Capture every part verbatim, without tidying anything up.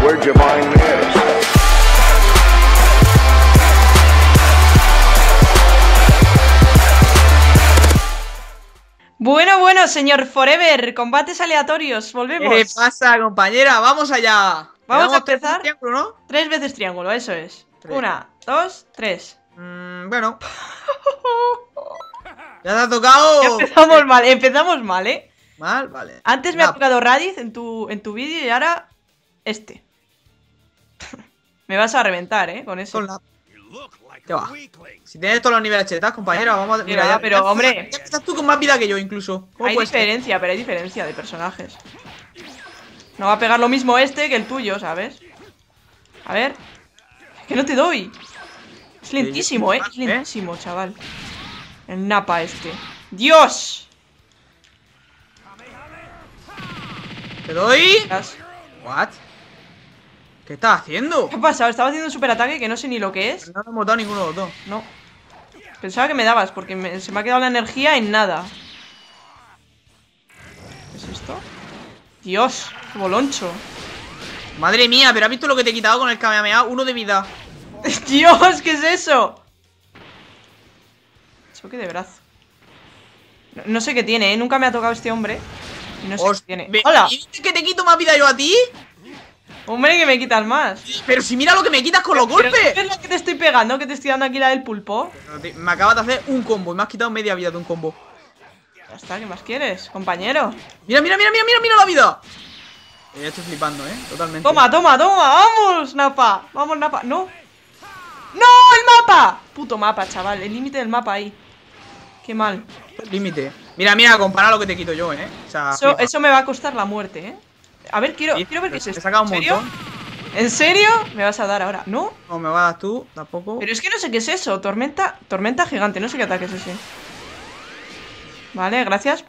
Where'd you find this? Bueno, bueno, señor Forever, combates aleatorios, volvemos. ¿Qué pasa, compañera? ¡Vamos allá! Vamos a tres empezar. triángulo, ¿no? Tres veces triángulo, eso es. Tres. Una, dos, tres. Mm, bueno. ¿Ya te ha tocado? Empezamos mal, empezamos mal, ¿eh? Mal, vale. Antes me Nah, ha tocado Raditz en tu, en tu vídeo y ahora este. Me vas a reventar, ¿eh? Con eso. Con la... ¿Qué va? Si tienes todos los niveles chetados, compañera, vamos a... Mira, ya, pero, ya, hombre. ya estás tú con más vida que yo, incluso. ¿Cómo Hay puede ser? diferencia, pero hay diferencia de personajes. No va a pegar lo mismo este que el tuyo, ¿sabes? A ver. Es que no te doy. Es lentísimo, ¿eh? Es lentísimo, chaval. El Napa este. ¡Dios! ¿Te doy? ¿Qué ¿What? ¿Qué estás haciendo? ha pasado? Estaba haciendo un superataque que no sé ni lo que es. No nos hemos dado ninguno de los dos. No. Pensaba que me dabas porque me- se me ha quedado la energía en nada. ¿Qué es esto? Dios, qué boloncho. Madre mía, pero ¿has visto lo que te he quitado con el Kamehameha? Uno de vida. Dios, ¿qué es eso? Choque de brazo. No, no sé qué tiene, ¿eh? Nunca me ha tocado este hombre. Y no sé Hostia, qué tiene. ve- ¡Hola! ¿Y dices que te quito más vida yo a ti? Hombre, que me quitas más. Pero si mira lo que me quitas con los Pero golpes. ¿qué es la que te estoy pegando? Que te estoy dando aquí la del pulpo. Pero te- Me acabas de hacer un combo y me has quitado media vida de un combo. Ya está, ¿qué más quieres, compañero? Mira, mira, mira, mira, mira, mira la vida. Eh, estoy flipando, eh, totalmente. Toma, toma, toma, vamos, Napa. Vamos, Napa. No. ¡No! ¡El mapa! Puto mapa, chaval. El límite del mapa ahí. Qué mal. Límite. Mira, mira, compara lo que te quito yo, eh. O sea, Eso, flipa. eso me va a costar la muerte, ¿eh? A ver, quiero, Sí, quiero ver qué es te esto. he sacado un ¿En serio? montón. ¿En serio? Me vas a dar ahora. ¿No? No me vas a dar tú, tampoco. Pero es que no sé qué es eso. Tormenta. Tormenta gigante. No sé qué ataque es ese. Vale, gracias.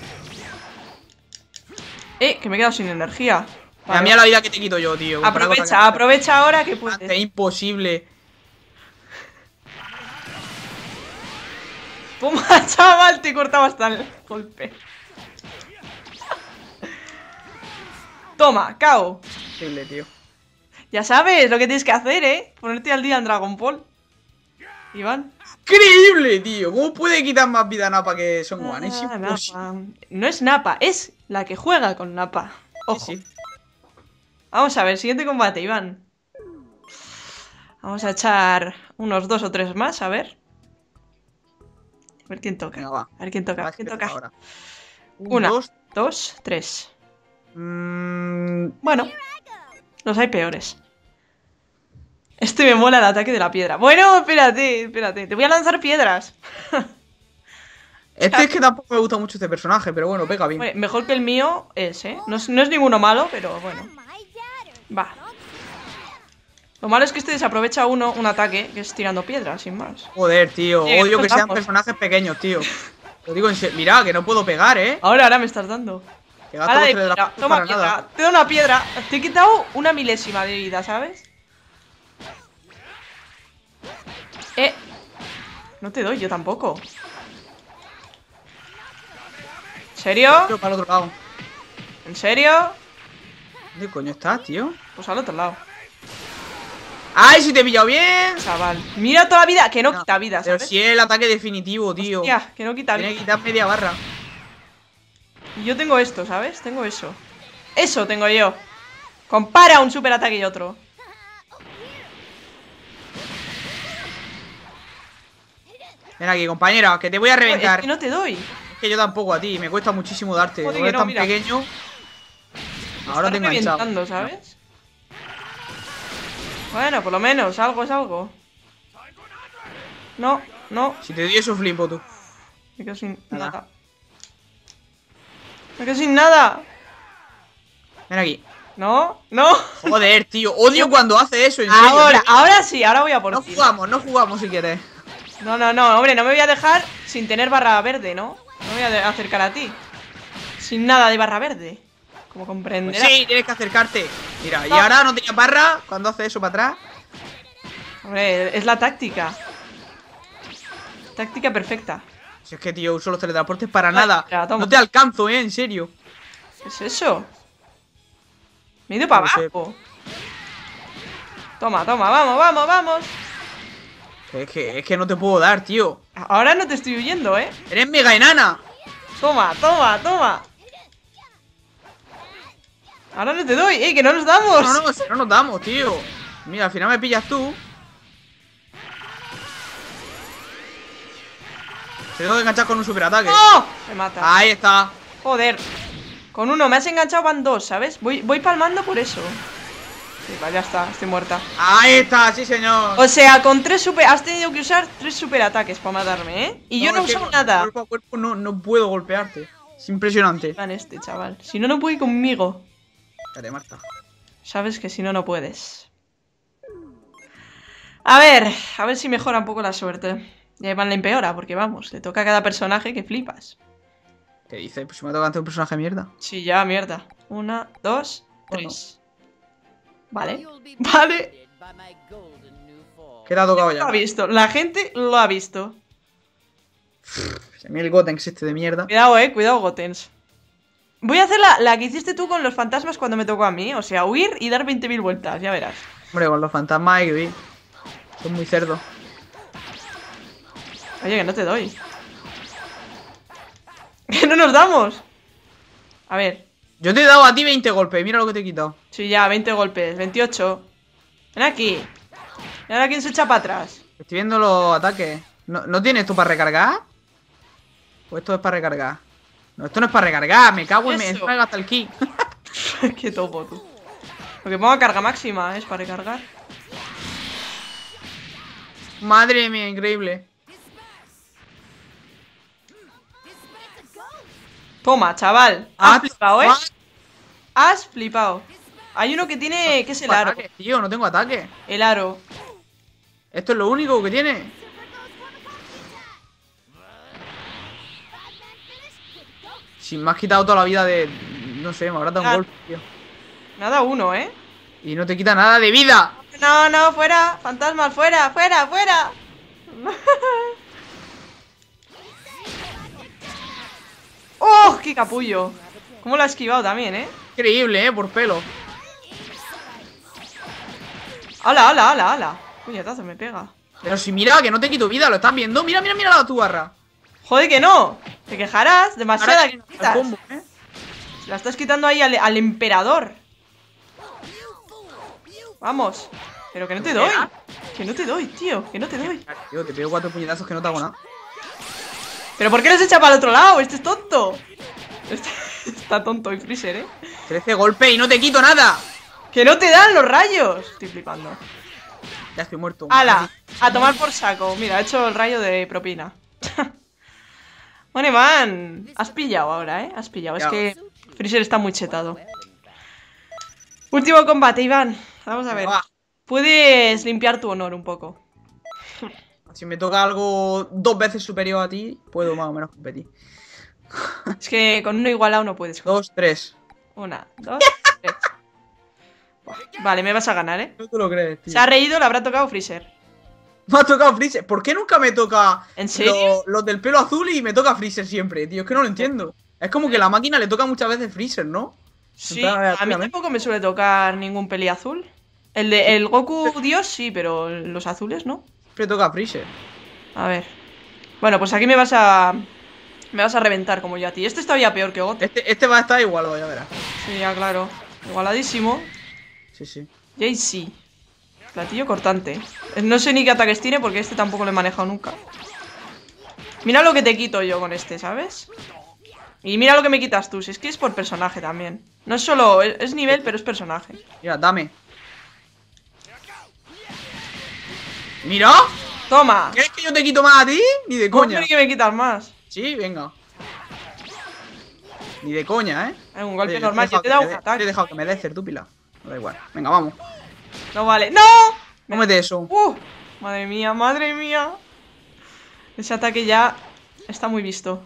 Eh, que me he quedado sin energía. Mira, Vale. mira la vida que te quito yo, tío. comparado con la Aprovecha, que- aprovecha ahora que Es puedes. imposible. Toma, chaval, te cortaba hasta el golpe. Toma, K O. Imposible, tío. Ya sabes lo que tienes que hacer, ¿eh? Ponerte al día en Dragon Ball. Iván. Increíble, tío. ¿Cómo puede quitar más vida a Napa que Son One? Es Ah, imposible. Napa. No es Napa, es la que juega con Napa. Ojo. Sí, sí. Vamos a ver, siguiente combate, Iván. Vamos a echar unos dos o tres más, a ver. A ver quién toca. Venga, va. A ver quién toca. Vas, ¿Quién empieza toca? ahora. Un, Una, dos. dos, tres. mm, Bueno, los hay peores. Este me mola el ataque de la piedra. Bueno, espérate, espérate. Te voy a lanzar piedras. Este es que tampoco me gusta mucho este personaje, pero bueno, pega bien. Hombre, mejor que el mío es, ¿eh? No es, no es ninguno malo, pero bueno. Va. Lo malo es que este desaprovecha uno un ataque, que es tirando piedras, sin más. Joder, tío. Sí, Odio que sean vamos. personajes pequeños, tío. Lo digo en serio. Mira, que no puedo pegar, eh. Ahora, ahora me estás dando. Que gasto Ala de los piedra. teletransportes Toma para piedra. nada. Te doy una piedra. Te he quitado una milésima de vida, ¿sabes? Eh. No te doy yo tampoco. ¿En serio? Tío, para el otro lado. ¿En serio? ¿Dónde coño estás, tío? Pues al otro lado. ¡Ay, si te he pillado bien! Chaval. Mira toda la vida. Que no No, quita vida, Pero ¿sabes? si es el ataque definitivo, tío. Hostia, que no quita Tiene que vida. quitar media barra. Y yo tengo esto, ¿sabes? Tengo eso. Eso tengo yo. Compara un super ataque y otro. Ven aquí, compañera, que te voy a Es reventar. que no te doy. Es que yo tampoco a ti, me cuesta muchísimo darte. Joder, Como que eres no, tan mira. pequeño. Me Ahora te he están enganchado. reventando, ¿sabes? Bueno, por lo menos, algo es algo. No, no. Si te doy eso, flipo tú. Me quedo sin Nada. nada. Me quedo sin nada. Ven aquí. No, no. Joder, tío. Odio cuando hace eso, en serio. Ahora, tío. ahora sí, ahora voy a por No ti. jugamos, no jugamos si quieres. No, no, no, hombre, no me voy a dejar sin tener barra verde, ¿no? No me voy a de- acercar a ti. Sin nada de barra verde. Como Pues comprenderás. sí, tienes que acercarte. Mira, y No. ahora no tenía barra cuando hace eso para atrás. Hombre, es la táctica. Táctica perfecta. Si es que, tío, uso los teletransportes para Ay, nada. ya, toma. No te alcanzo, eh, en serio. ¿Qué es eso? Me he ido para No lo sé. abajo. Toma, toma, vamos, vamos, vamos. Es que, es que no te puedo dar, tío. Ahora no te estoy huyendo, ¿eh? Eres mega enana. Toma, toma, toma. Ahora no te doy, eh, que no nos damos. No, no, si no nos damos, tío. Mira, al final me pillas tú. Te tengo que enganchar con un superataque. ¡No! Me mata. Ahí está. Joder. Con uno me has enganchado, van dos, ¿sabes? Voy, voy palmando por eso. Sí, vale, ya está, estoy muerta. Ahí está, sí señor. O sea, con tres super... Has tenido que usar tres superataques para matarme, ¿eh? Y yo no he es que usado con- nada. Cuerpo a cuerpo no, no puedo golpearte. Es impresionante. Plan este, chaval. Si no, no puede conmigo. Espérate, Marta. Sabes que si no, no puedes. A ver, a ver si mejora un poco la suerte. Y Iván la empeora, porque vamos, le toca a cada personaje que flipas. ¿Qué dices? Pues si me toca ante un personaje de mierda. Sí, ya, mierda. Una, dos, Bueno. tres. Vale. Vale. ¿Qué te ha tocado Lo ya? ha visto. La gente lo ha visto. A mí el Gotenks este de mierda. Cuidado, eh. Cuidado, Gotens. Voy a hacer la, la que hiciste tú con los fantasmas cuando me tocó a mí. O sea, huir y dar veinte mil vueltas. Ya verás. Hombre, con los fantasmas hay que huir. Son muy cerdos. Oye, que no te doy. Que no nos damos. A ver. Yo te he dado a ti veinte golpes. Mira lo que te he quitado. Sí, ya, veinte golpes. veintiocho. Ven aquí. ¿Y ahora quién se echa para atrás? Estoy viendo los ataques. ¿No, ¿no tienes esto para recargar? ¿O esto es para recargar? No, esto no es para recargar. Me cago en... Me Eso. me gasta el ki. Qué topo, tú. Porque pongo carga máxima, ¿eh? Es para recargar. Madre mía, increíble. Toma, chaval. Has Ah, flipado, ¿eh? ah, Has flipado. Hay uno que tiene... ¿Qué es el aro? ataques, tío, no tengo ataque. El aro. Esto es lo único que tiene. Si me has quitado toda la vida de... No sé, me habrás dado un Ah. golpe, tío. Nada uno, ¿eh? Y no te quita nada de vida. No, no, fuera. Fantasmas, fuera, fuera, fuera. ¡Oh! ¡Qué capullo! ¿Cómo lo ha esquivado también, eh? Increíble, eh, por pelo. ¡Hala, hala, hala, hala! Puñetazo, me pega. Pero si mira, que no te quito vida, ¿lo estás viendo? Mira, mira, mira la tu barra. ¡Joder, que no! Te quejarás. Demasiada Ahora que el quitas. combo, ¿eh? Se la estás quitando ahí al, al emperador. Vamos. Pero que no te doy. Que no te doy, tío. Que no te doy. Tío, te pego cuatro puñetazos que no te hago nada. ¿Pero por qué los echa para el otro lado? Este es tonto. Este- está tonto y Freezer, ¿eh? trece golpes y no te quito nada. ¡Que no te dan los rayos! Estoy flipando. Ya estoy muerto. ¡Hala! A tomar por saco. Mira, he hecho el rayo de propina. Bueno, man. Has pillado ahora, ¿eh? Has pillado. Es Ya. que Freezer está muy chetado. Último combate, Iván. Vamos a ver. Va. Puedes limpiar tu honor un poco. Si me toca algo dos veces superior a ti, puedo más o menos competir. Es que con uno igualado no puedes. Dos, tres. Una, dos, tres. Buah, vale, me vas a ganar, ¿eh? No te lo crees, tío. Se ha reído, le habrá tocado Freezer. Me ha tocado Freezer. ¿Por qué nunca me toca ¿En serio? lo- los del pelo azul y me toca Freezer siempre, tío? Es que no lo entiendo. Es como que la máquina le toca muchas veces Freezer, ¿no? Sí, plan a mí aleatoriamente. tampoco me suele tocar ningún peli azul. El de el Goku Dios sí, pero los azules no. Siempre toca Freezer. A ver. Bueno, pues aquí me vas a... Me vas a reventar como yo a ti. Este es todavía peor que Goten. Este, este va a estar igual, ya verás. Sí, ya claro. Igualadísimo. Sí, sí. Jaycee. Platillo cortante. No sé ni qué ataques tiene porque este tampoco lo he manejado nunca. Mira lo que te quito yo con este, ¿sabes? Y mira lo que me quitas tú. Si es que es por personaje también. No es solo... Es es nivel, pero es personaje. Mira, dame. ¡Mira! ¡Toma! ¿Quieres que yo te quito más a ti? Ni de ¿Cómo coña. crees que me quitas más? Sí, venga. Ni de coña, ¿eh? Es un golpe Oye, normal. te he Yo te he dado un dejado que me dé- ataque. Te he dejado que me des certúpila. No da igual. Venga, vamos. No vale. ¡No! Cómete eso. ¡Uh! Madre mía, madre mía. Ese ataque ya está muy visto.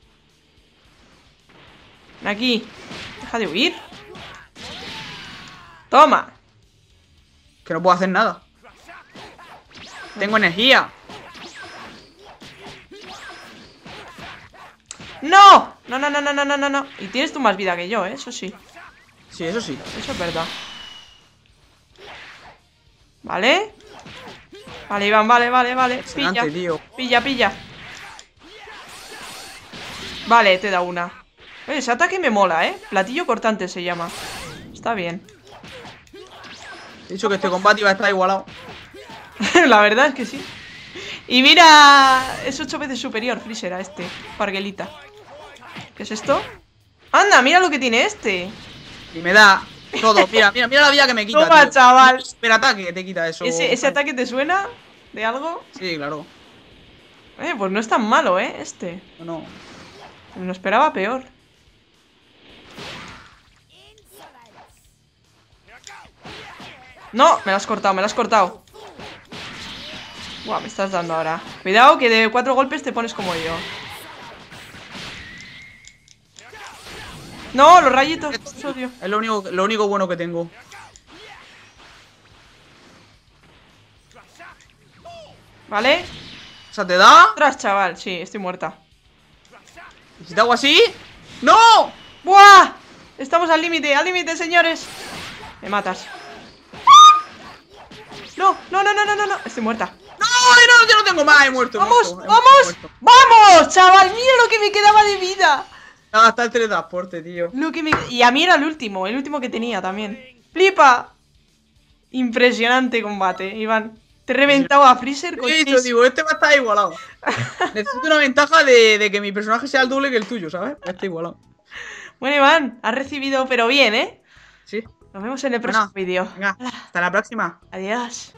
Ven aquí. Deja de huir. Toma. Que no puedo hacer nada. Tengo energía. ¡No! No, no, no, no, no, no, no, no. Y tienes tú más vida que yo, ¿eh? Eso sí. Sí, eso sí. Eso es verdad. Vale. Vale, Iván, vale, vale, vale. Pilla, Excelente, tío. pilla, pilla. Vale, te da una. Oye, ese ataque me mola, ¿eh? Platillo cortante se llama. Está bien. He dicho que este combate iba a estar igualado. La verdad es que sí. Y mira, es ocho veces superior Freezer a este Parguelita. ¿Qué es esto? ¡Anda! Mira lo que tiene este. Y me da todo. Mira, mira, mira la vida que me quita. Toma, tío. chaval. Super ataque que te quita eso. ¿Ese, ese ataque te suena de algo? Sí, claro. Eh, pues no es tan malo, ¿eh? Este. No. Me lo esperaba peor. No, me lo has cortado, me lo has cortado. Buah, me estás dando ahora. Cuidado que de cuatro golpes te pones como yo. No, los rayitos. Los odio. Es lo único, lo único bueno que tengo. ¿Vale? O sea, ¿te da? Ostras, chaval, sí, estoy muerta. ¿Y si te hago así? ¡No! ¡Buah! Estamos al límite, al límite, señores. Me matas. No, no, no, no, no, no, no. Estoy muerta. ¡No! ¡No! ¡Yo no tengo más! He muerto. he ¡Vamos! muerto, he ¡Vamos! muerto. ¡Vamos, chaval! Mira lo que me quedaba de vida. Ah, está el teletransporte, tío. Lo que me... Y a mí era el último, el último que tenía también. ¡Flipa! Impresionante combate, Iván. Te he reventado a Freezer con Sí, yo digo, este va a estar igualado. Necesito una ventaja de, de que mi personaje sea el doble que el tuyo, ¿sabes? Va a estar igualado. Bueno, Iván, has recibido, pero bien, ¿eh? Sí. Nos vemos en el próximo Bueno, vídeo. Venga, hasta la próxima. Adiós.